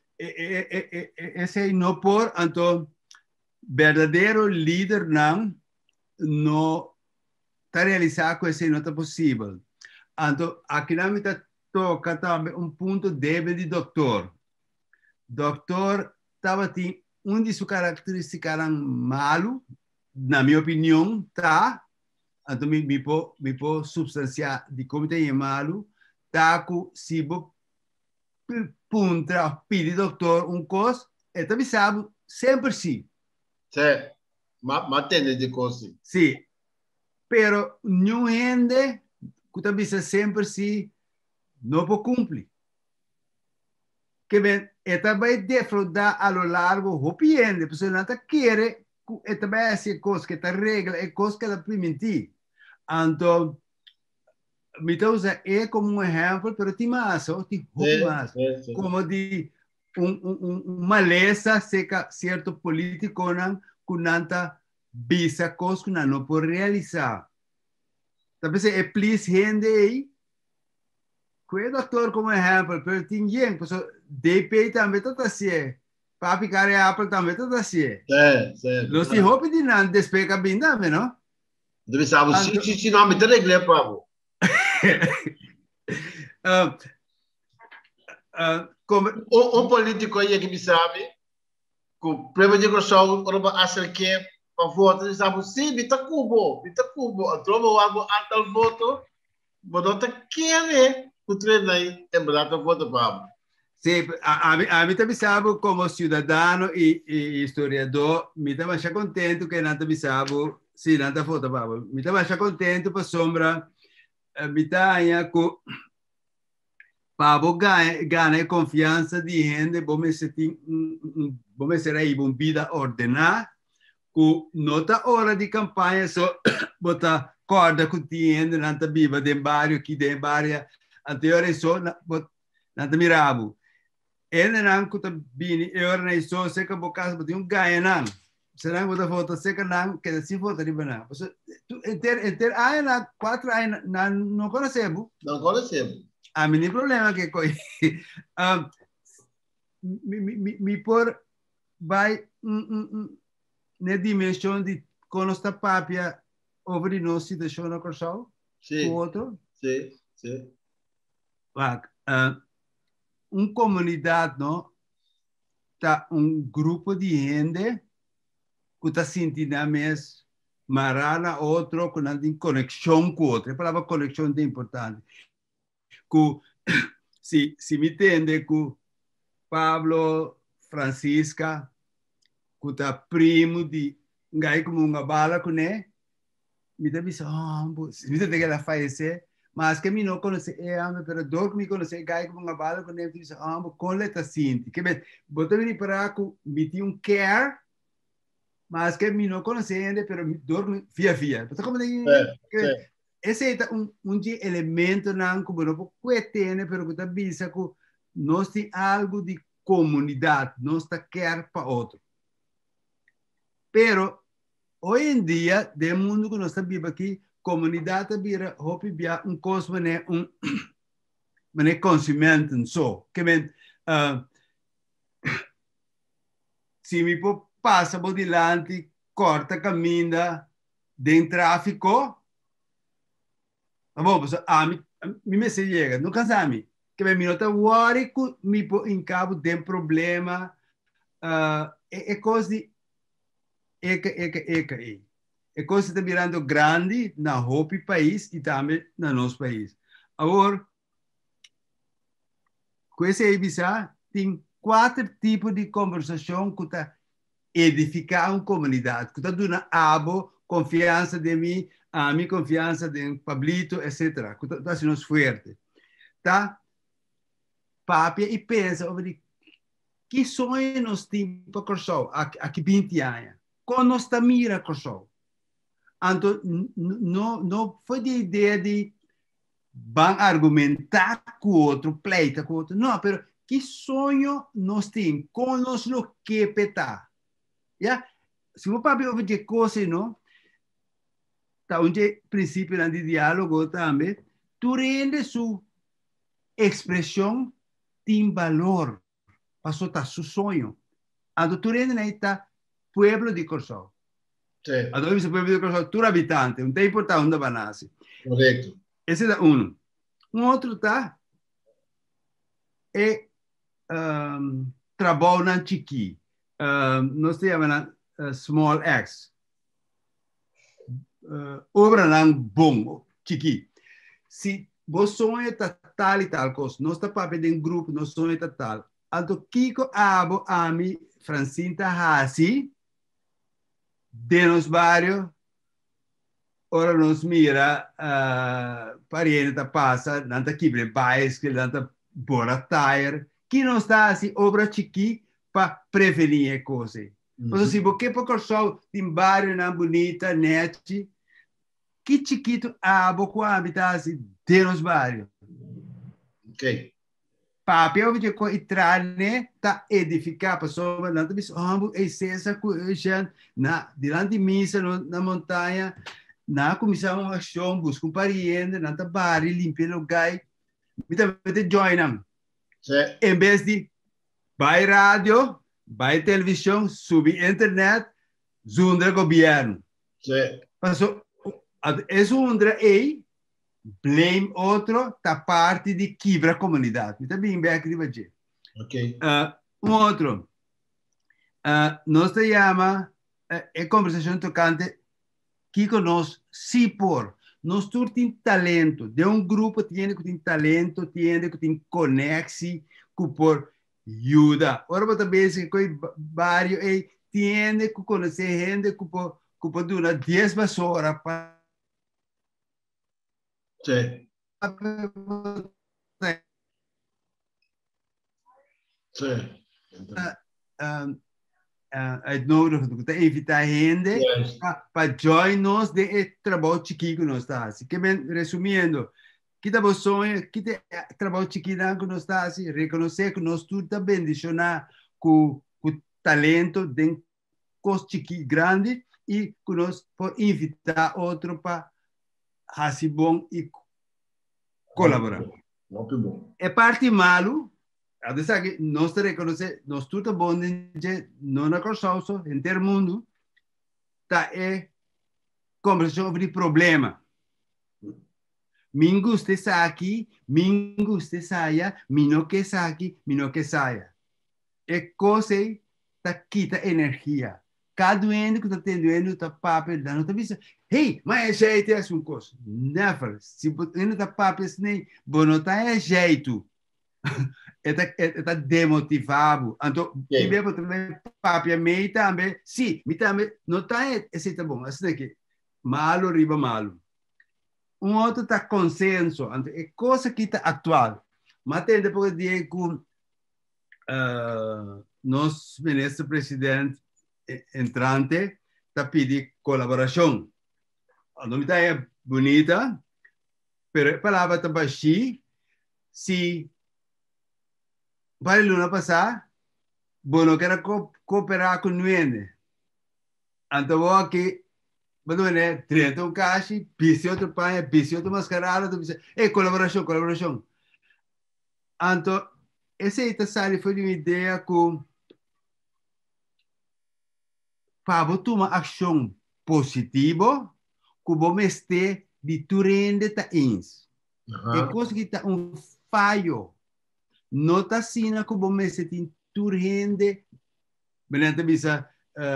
esse não por, então, verdadeiro líder não está realizado com esse não está possível. Então, aqui na mitad toca também ponto débil de doutor. Doutor estava tem de suas características eram malo, na minha opinião, tá? Então, me pode substanciar de como tem malo, tá com se punta pedir doutor coisa, e também sabe sempre sim. Sim, mas tem de coisa. Sim, pero não rende, que também sempre sim, não pode cumprir. Que bem, também defraudar a lo largo, hopiende, porque não está querer, também essa coisa que está regra, é coisa que está permitir. Então, me usa como exemplo, pero tem mais, tem mais. Como de maleza seca certo político que não está visa coisa que não pode realizar. Talvez é please gente aí, que o doutor como exemplo, pero tem gente, porque DP também está assim, papi cara Apple também está assim. Los hijos de não despega bem também, não? Deve saber se não me tem regra para político aí que me sabe que o prêmio de grossão quando acha que para voto ele sabe sim bita cubo a tropa algo atal voto bota querer o treino aí é verdade voto para sim a mim também sabe como cidadão e historiador me também acha contente que não também sabe se não está voto para me também acha contente para sombra Bitânia, para ganhar confiança de gente, vamos ser aí uma vida ordenada, que nota hora de campanha só botar corda que tinha na viva de bairro que de bairro anterior só na mirabo. Ele não que tá bem eu não só se que boca botar ganha não. Será que botar foto se que não que assim foto de banana. Tu enter aí na 4 aí não conhecemos. Não conhecemos. A mim nem problema que coi. Me por vai na dimensão de quando está papia over nós situação na corção Sim. com outro. Sim, sim. Comunidade não tá grupo de gente que está sentindo a mesma marana outro que não tem conexão com outro. A palavra conexão é importante. Que se me entende que Pablo Francisca que tá primo de ngai como uma bala com né me dá bisa me dá que ela falecer mas que me não conhece pero dor que me conhece ngai como uma bala com né bisa com leta sinti que bem botar me para que me tem care mas que me não conhece ainda pero dor fia então como esse é de elemento não como não pode ter pero que tá bisa que nós tem algo de comunidade nós tá care para outro. Pero hoje em dia, do mundo que nós vivemos aqui, comunidade vira coisa né consumente só. Que se me passa por delante, corta caminho, de tráfico, tá bom, a mim se chega, não cansa-me. Que me não tá worry que me em cabo de problema, é coisa de é coisa está virando grande na Hopi país e também no nosso país. Agora, com esse EBSA, tem 4 tipos de conversação que está edificando uma comunidade, que está dando abo, confiança de mim, a minha confiança de Pablito, etc. Que está sendo forte. Tá? Papia e pensa sobre que sonho nós temos para correr aqui 20 anos. Quando nós estamos mira correr. Então, não foi de ideia de argumentar com o outro, pleita com o outro. Não, mas que sonho nós temos? Como nós lo que petar? Yeah? Se o papai ouve de coisa, não? Tá um princípio de diálogo também. Tu rende sua expressão tem valor para soltar seu sonho. Então, tu rende aí tá pueblo de Corsol. Sim. Então, esse pueblo de Corsol, tu habitante, não tem importância onde vai nascer. Correto. Esse é um. Outro tá é trabalho na chiqui. Nós temos small x. Obra na bom, chiqui. Se você sonha tal e tal coisa, nós está para em grupo, nós sonha tal. Então, Kiko Abo, Ami, Francinta Hassi, de nos vários, ora nos mira, pariente passa, nanta kibre bicycle, nanta bora tire, que não está assim, obra chiqui, para prevenir coisas. Mas se você por corso tem vários na bonita, net, que chiquito abo com habitar assim, de nos vários. Ok. Papel de entrar, né, tá edificar pessoa, não tem essa coisa na diante de missa na montanha, na comissão uma ação, busca um pariente, na tabari, limpar o lugar, me também join them. Em vez de vai rádio, vai televisão, subir internet, zundra governo. Passou, esse undra aí blame outro, tá parte de quebra a comunidade. Então, bem, bem aqui de Ok. Outro, nós te chama, é conversação tocante, que nós, se por, nós todos temos talento, de grupo tem que tem talento, tem que tem conexão, que por ajuda. Ora, você pensa que vários, tem que conhecer gente, que por durar 10 horas para Sim. Sim. Uitnodigen, te invitar gente Yes. para join nos de trabalho chiquito que nós está. Assim, que bem, resumindo, que tá sonho, que te trabalho chiquito que nós está, assim, reconhecer que nós tudo tá bendicionar com talento de coisa chiquito grande e que nós podemos invitar outro para fazer bom e colaborar. Muito bom. É parte malo. Adesso che nós reconhecer, nós tudo bom de não na consciência, em ter mundo, tá é conversação sobre problema. Mingo ste aqui, mingo ste saia, mino que aqui, mino que saia. É coisa tá quita energia. Cada doendo que está tendo tá papel dando tá vista. Hey, mas é jeito é um coisa. Never. Se você não tá papel nem, bom não tá é jeito. Está demotivado. Então, tivemos também papi me também. Sim, me também não está esse tá bom. Assim que malo riba malo. Outro está consenso. Então, é coisa que está atual. Mas tem depois de que nosso ministro-presidente entrante está pedindo colaboração. A nome é bonita, mas a palavra está baixa. Se para o ano passado, bueno, quero cooperar com o Nuene. Então, aqui, bueno, 30 caixa, pisi outro pai, pisi outro mascarado, colaboração, colaboração. Então, essa série foi uma ideia que para tomar ação positiva, que vamos ter de turende ta ins. E coisa que está falho. Não está sendo que vamos ter de turende, beleza, bisa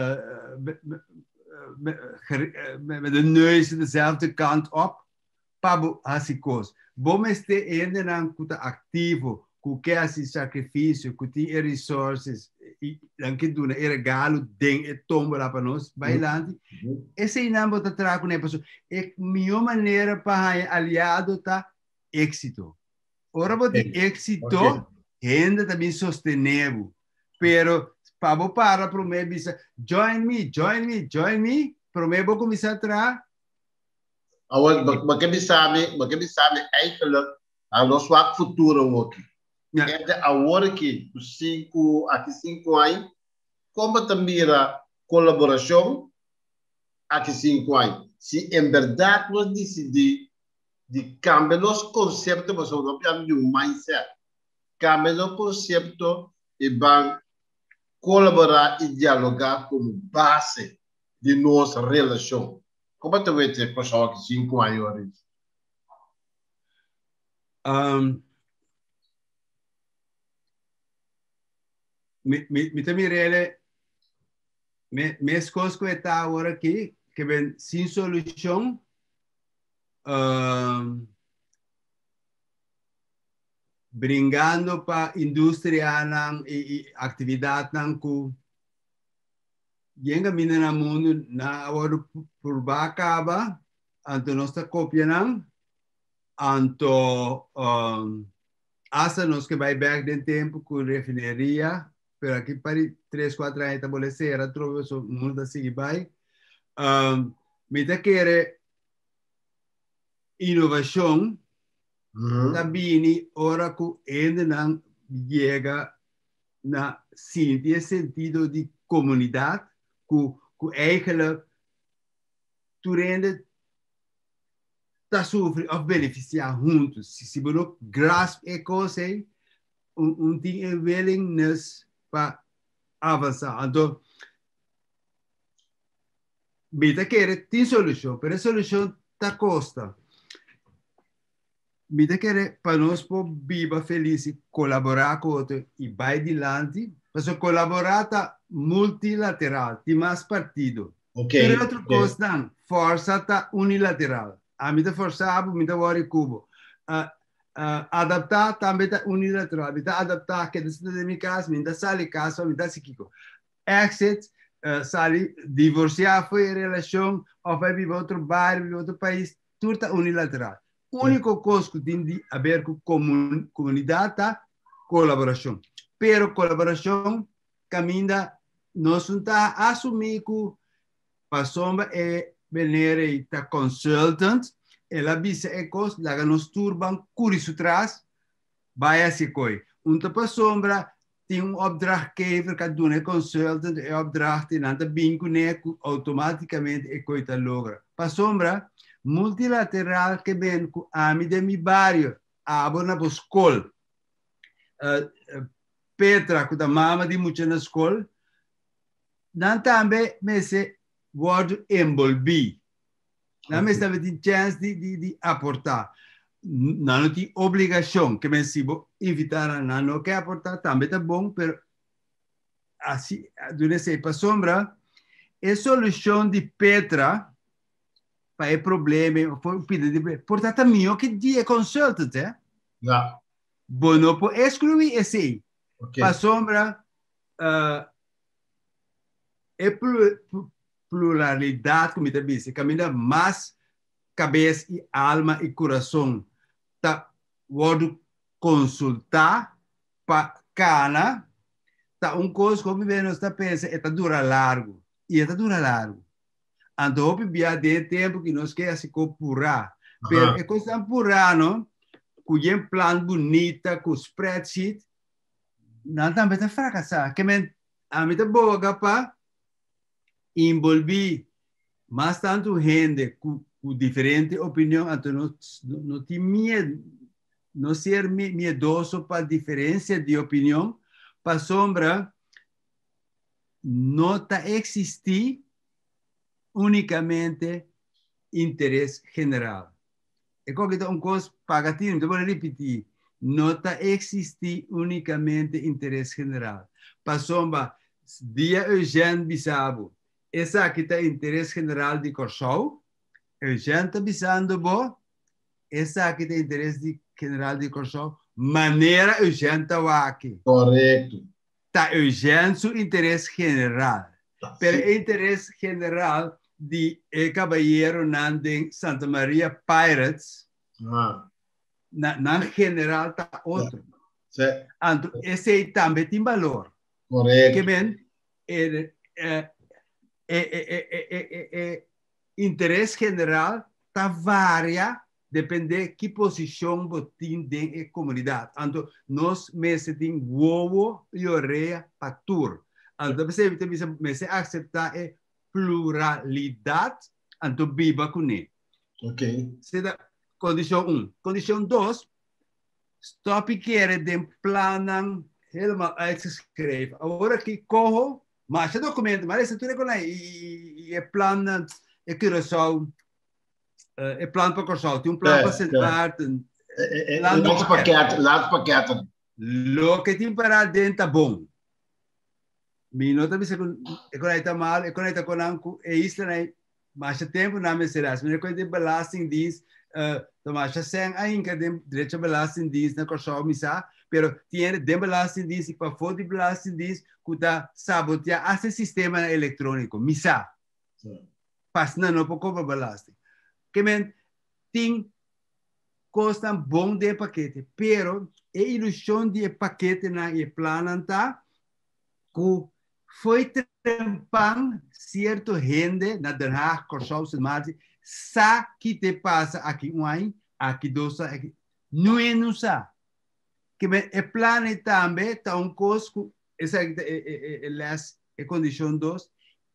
met de neus dezelfde kant op, para essa coisa. Vamos ter ainda não que ativo, que esse sacrifício, que tem resources, e que do é regalo, den e tomba lá para nós, bailando. Esse não pode trazer com a pessoa. É a melhor maneira para aliado tá êxito. Ora, pode êxito, ainda também sostenível, pero para mim, join me, para mim vou começar a trabalhar. Maar ik sabe eigenlijk aan ons wat futuro ook. En de agora que 5 anos, como também a colaboração aqui 5 anos. Se em verdade nós decidir de cambiar os conceitos, mas não é de mindset, cambiar o conceito e vão colaborar e dialogar como base de nossa relação. Como tu vê que pessoal que 5 anos? Me também rele, me escolho que está agora aqui, que vem sem solução, brigando para a indústria e atividade que yenga mina na mundo na hora por bacaba anto nossa cópia não anto asa nos que vai back den tempo com refineria pero aqui para 3-4 anos estabelecer a trova so mundo assim vai me tá querer inovação também ora que ainda não chega na sentido de comunidade que eigenlijk turende tá sofrer of beneficiar juntos. Se você não grasp é coisa, tem willingness para avançar. Então, bita querer tem solução, mas a solução tá custa. Bita querer para nós viver feliz e colaborar com outro e vai adiante. Mas colaborar tá multilateral, tem mais partido. Pero outra coisa não, força tá unilateral. A mim tá forçado, me tá worry cubo. Adaptar também tá unilateral. Me tá adaptar que dentro de minha casa, me tá sair casa, me tá siquico. Exit, sair divorciar foi relação, ou vai viver outro bairro, viver outro país, tudo tá unilateral. Único coisa que tem de haver com comunidade tá colaboração. pero colaboração caminha nós não tá assumir que para sombra é maneira tá consultant ela bisa é cos lá nos turban curisu traz vai assim coi para sombra tem opdrachtgever que doen consultant é opdracht en dan bingo né automaticamente é coita logra para sombra multilateral que vem com a mi de mi barrio abona buscol Petra com a mama de muita na escola dan também me se word envolvi dan me stava de chance de aportar não tem obrigação que me se invitar a não quer aportar também tá bom pero assim durante essa para sombra é solução de Petra para o problema foi pedir portanto mio que dia consulta Ja. bom não pode excluir esse para sombra é pluralidade como está disse caminha mais cabeça e alma e coração tá pode consultar para cana tá coisa como nós está pensa é tá dura largo e é tá dura largo então hope via de tempo que nós quer assim copurar pero é coisa purar não com um plano bonita com spreadsheet não também tá fracassar que men a mim tá boa capa envolver mais tanto gente com diferente opinião então não tem medo não ser miedoso para diferença de opinião para sombra não tá existir unicamente interesse general é como que coisa pagativo então vou repetir não está existir unicamente interesse general para sombra dia Eugênio Bissabo essa aqui está interesse general de Corsol Eugênio está bisando bo essa aqui tem interesse general de Corsol maneira Eugênio está aqui correto tá Eugênio seu interesse general pero o interesse general de Caballero Nandem Santa Maria Pirates na general tá outro então esse também tem valor correto que bem interesse general tá varia depende que posição você tem na comunidade então nós mesmo tem ovo e orelha para tur então você mesmo aceitar pluralidade então viva com ele ok condição 1 condição 2 stop querer de planan helemaal uitgeschreven agora que corro mas documento mas esse tudo é e plano é Curaçao é plano para Curaçao tem plano para Sint Maarten laat pakketten lo que tem para dentro tá bom minuto bisa está mal está com isso né mas tempo não me será se me de belastingdienst mas sem ainda de direito belastingdienst na Curaçao misa pero tiene de belastingdienst para fora de belastingdienst que está sabotear esse sistema eletrônico misa pas não pouco para belasting que men tem custa bom de paquete pero a ilusão de paquete na e plananta que foi trempan certo gente na Den Haag Curaçao Sint Maarten sa que te passa aqui aqui dosa aqui não sa que é plano também tá custo essa é condição 2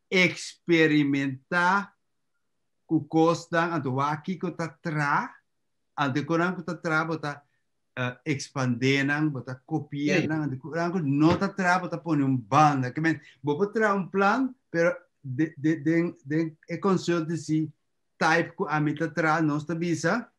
experimentar com costa então aqui que tá tra ante corang que tá tra bota expandendo bota copiar ante não tá tra bota põe banda que vou tra plano pero de consultancy type que a meta tra não está bisa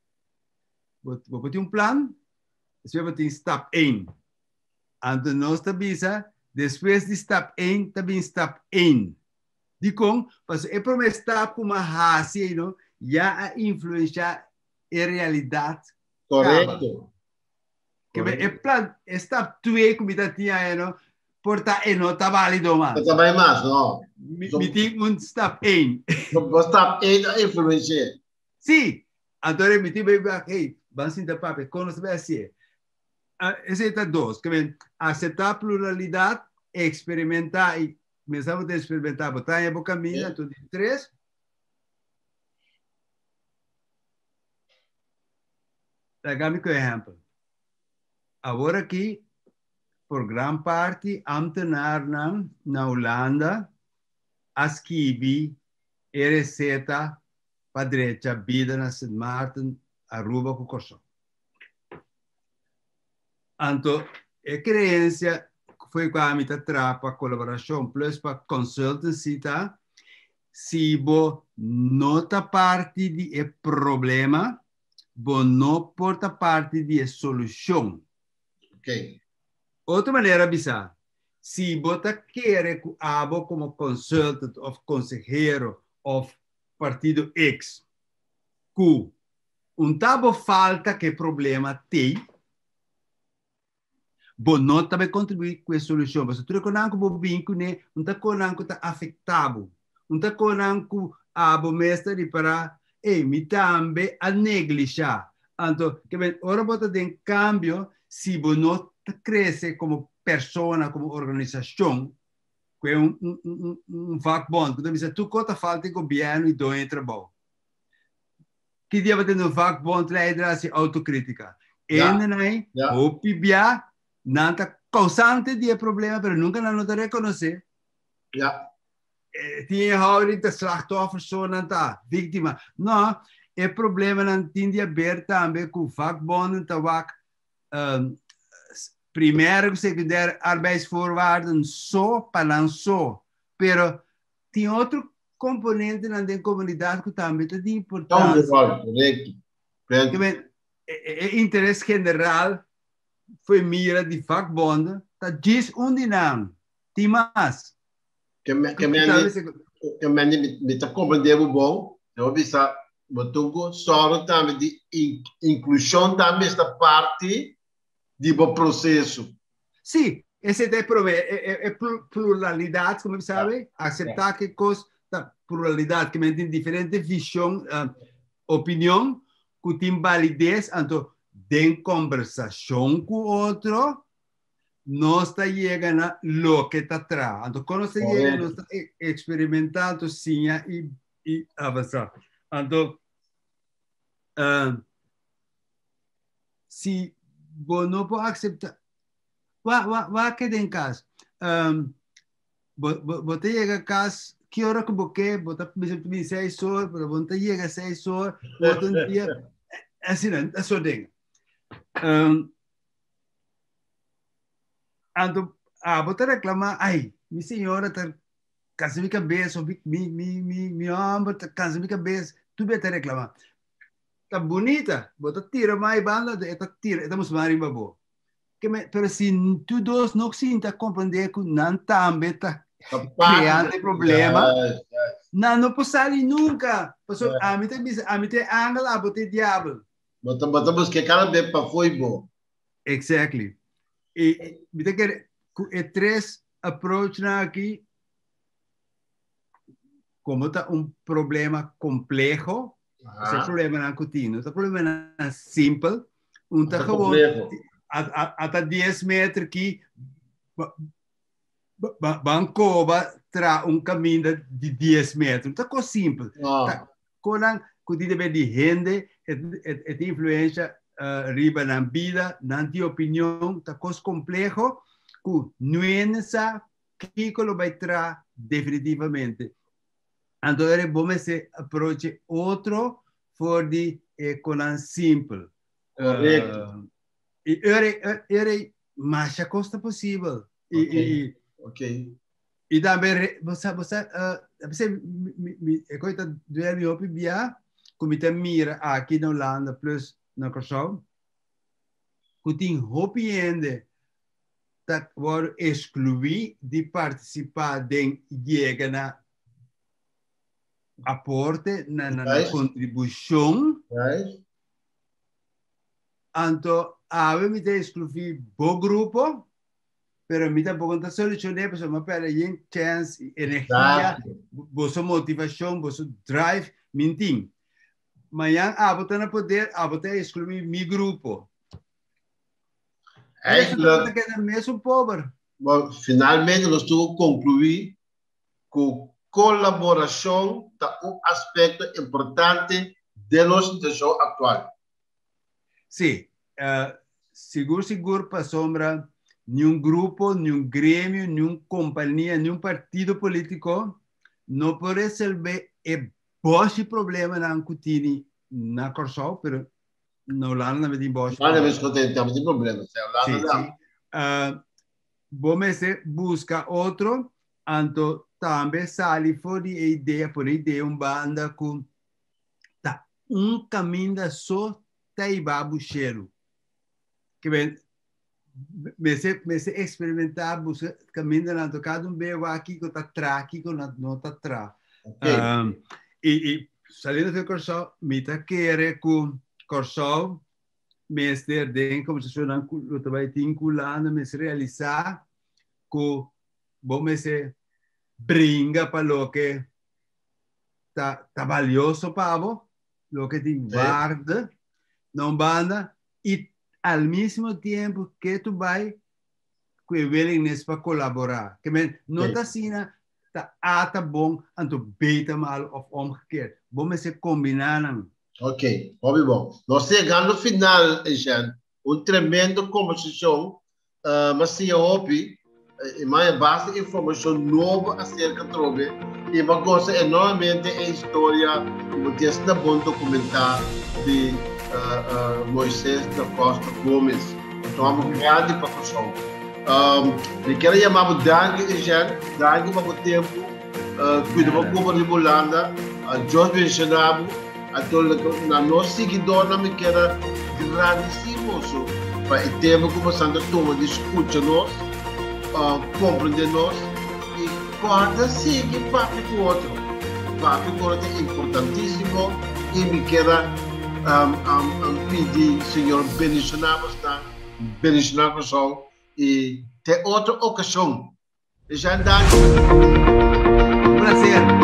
vou ter plano você vai ter step 1 ante não está bisa depois de step 1 também step 1 de com mas é promessa como a raça não já a influenciar a realidade correto que é plan step 2 como está tinha não porta não está válido mais está bem mais não me tem step 1 step 1 influencia sim agora me tem hey vamos sentar papo quando você vai assim esse é dois. Aceitar pluralidade, experimentar e começar a experimentar, botar em boca caminho, tudo de três. Dá-me um exemplo. Agora aqui, por grande parte, ambtenaar na Holanda, as kiwi, receita, para direita, vida na Sint Maarten, Aruba, com Corso. Então, a crença foi com a mitad trapa, colaboração, plus para consultancy, tá? Se você nota parte do problema, você não porta parte da solução. Ok. Outra maneira bizarra. Se você quer que abo como consultant ou consejero ou partido X, que tabo falta que problema tem, você não também contribuir com a solução. Você tudo que você vínculo, não está com que afetado. Não está com que abo mestre para me também a negligenciar. Então, ora você tem cambio, se você não cresce como persona, como organização, que é vagabond, que diz, tu conta falta de governo e doe trabalho. Que dia vai ter um vagabond, leider assim autocrítica. E o pibia nanta causante de problema, mas nunca não te reconhecer. Tinha houden de slachtoffer zo nanta vítima. Não, é problema não tinha aberto também com vakbonden te wak primeiro e secundário arbeidsvoorwaarden só para só, pero tem outro componente na comunidade que também é de importância. Correto. Interesse general foi mira de vakbonden, tá diz onde não, tem mais. Que me está compreendendo bom, eu vi essa botungo só também de inclusão também esta parte do processo. Sim, esse é pluralidade, como sabe, aceitar que coisa pluralidade que tem diferente visão, opinião, que tem validez, então tem conversação com o outro, não está chegando a lo que está atrás. Então, quando você chega, não está experimentando sim e avançar. Então, se você não pode aceitar, vai que tem caso. Você chega a casa, que hora que você me 6 horas, você chega a 6 horas, você um dia, assim, é só dentro. Então, você reclama, ai, minha senhora está cansa minha cabeça, minha ombro está cansa minha cabeça, tu vai te reclamar. Está bonita, você tira mais banda, estamos mais boa. Pero se tu dois não se compreender que não também está criando problema, não pode sair nunca. A mim tem ângulo, a botar diabo. Botamos que cada vez para foi bom. Exactly. E me tem que três approach aqui, como está problema complexo, esse problema não é contínuo, esse problema não é simples, está gewoon até 10 metros aqui, bancoba tra caminho de 10 metros, está coisa simples. Quando deve de gente, é influência riba na vida, na opinião, está coisa complexo, que não é essa que vai tra definitivamente. Então, é bom esse approach outro for de conan simple. Correto. E era mais a costa possível. E também você coita do meu pibia, como te mira aqui na Holanda plus na Kosovo, que tem hopiende dat wordt excluí de participar de llegar na aporte, na contribuição. Então, a mim me excluí bo grupo, pero me tampoco está solucionando, porque me perde chance, energia, boa motivação, boa drive, mentim. Mas a botar no poder, a botar excluir meu grupo. Eigenlijk, que é mesmo pobre. maar finalmente nós temos concluir que colaboração é um aspecto importante da situação atual. Sim, seguro para sombra, nenhum grupo, nenhum grêmio, nenhuma companhia, nenhum partido político não pode resolver o problema na Cutini, na Corsol, mas não lá na Medina Bosch. Não temos problema. Sim, sim. Vamos buscar outro, então também sai por ideia, banda com tá caminho só taiba bucheiro. Que bem, me experimentar buscar caminho na tocado bebo aqui que tá aqui que não tá atrás. E saindo do Corsol, me tá querer com Corsol, mestre de como se chama, eu trabalho vinculando, me se realizar que vamos brinca para lo que tá valioso para vos, lo que te guarda, não banda, e ao mesmo tempo que tu vai com willingness para colaborar. Que não está assim, tá bom, então beta mal ou omgekeerd. Vamos se combinar. Ok, muito bom. Nós chegamos no final, Jean, tremendo conversação, mas se eu ouvi, mais bastante informação nova acerca do Trobe, e eu gosto enormemente da história, que é bom documentar de Moisés da Costa Gomes. Então, é uma grande participação. Eu quero chamar o Dangue, Jean, Dangue para o tempo, cuidado com a Holanda, Jorge mencionava, na nossa seguidora me queda grandíssimo para o tempo como Santa Toma discute nós, compreender nós e guarda seguir papo com o outro. Papo com o outro é importantíssimo e me queda pedir, Senhor, bendicionar o sol e ter outra ocasião. Já andar. Prazer.